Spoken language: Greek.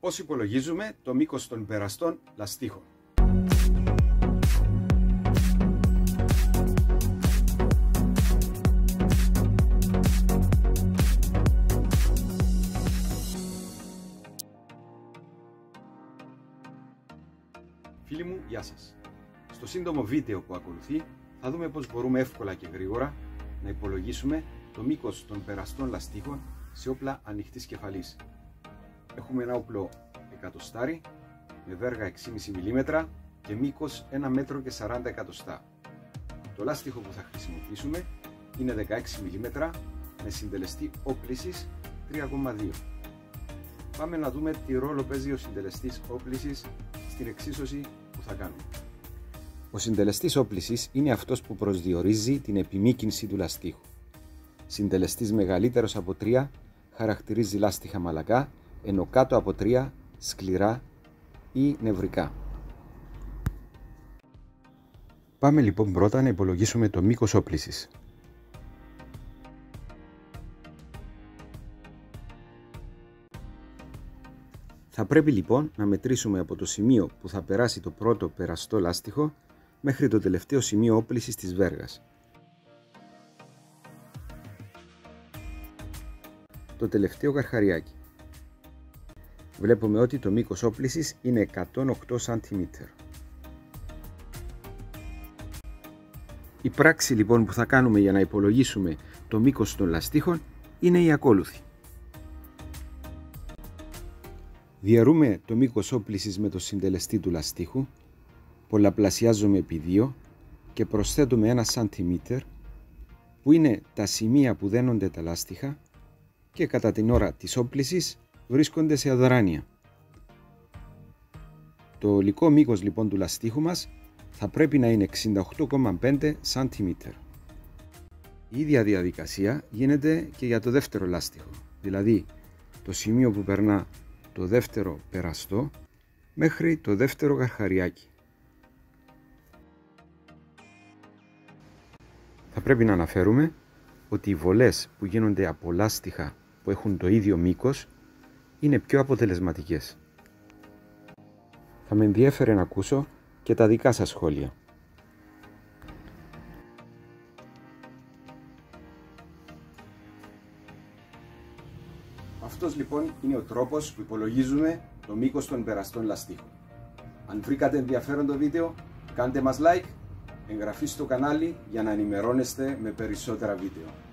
Πώς υπολογίζουμε το μήκος των περαστών λαστίχων. Φίλοι μου, γεια σας. Στο σύντομο βίντεο που ακολουθεί θα δούμε πώς μπορούμε εύκολα και γρήγορα να υπολογίσουμε το μήκος των περαστών λαστίχων σε όπλα ανοιχτής κεφαλής. Έχουμε ένα όπλο εκατοστάρι με βέργα 6,5 mm και μήκος 1 μέτρο και 40 εκατοστά. Το λάστιχο που θα χρησιμοποιήσουμε είναι 16 mm με συντελεστή όπλησης 3,2. Πάμε να δούμε τι ρόλο παίζει ο συντελεστής όπλησης στην εξίσωση που θα κάνουμε. Ο συντελεστής όπλησης είναι αυτός που προσδιορίζει την επιμήκυνση του λαστίχου. Συντελεστής μεγαλύτερος από 3 χαρακτηρίζει λάστιχα μαλακά, ενώ κάτω από 3 σκληρά ή νευρικά. Πάμε λοιπόν πρώτα να υπολογίσουμε το μήκος όπλησης. Θα πρέπει λοιπόν να μετρήσουμε από το σημείο που θα περάσει το πρώτο περαστό λάστιχο μέχρι το τελευταίο σημείο όπλησης της βέργας. Το τελευταίο καρχαριάκι. Βλέπουμε ότι το μήκος όπλησης είναι 108 cm. Η πράξη λοιπόν που θα κάνουμε για να υπολογίσουμε το μήκος των λαστίχων είναι η ακόλουθη. Διαιρούμε το μήκος όπλησης με το συντελεστή του λαστίχου, πολλαπλασιάζουμε επί 2 και προσθέτουμε 1 cm που είναι τα σημεία που δένονται τα λάστιχα και κατά την ώρα της όπλησης βρίσκονται σε αδράνεια. Το ολικό μήκος λοιπόν του λαστίχου μας θα πρέπει να είναι 68,5 cm. Η ίδια διαδικασία γίνεται και για το δεύτερο λάστιχο, δηλαδή το σημείο που περνά το δεύτερο περαστό μέχρι το δεύτερο καρχαριάκι. Θα πρέπει να αναφέρουμε ότι οι βολές που γίνονται από λάστιχα που έχουν το ίδιο μήκος είναι πιο αποτελεσματικές. Θα με ενδιέφερε να ακούσω και τα δικά σας σχόλια. Αυτός λοιπόν είναι ο τρόπος που υπολογίζουμε το μήκος των περαστών λαστίχων. Αν βρήκατε ενδιαφέρον το βίντεο, κάντε μας like, εγγραφή στο κανάλι για να ενημερώνεστε με περισσότερα βίντεο.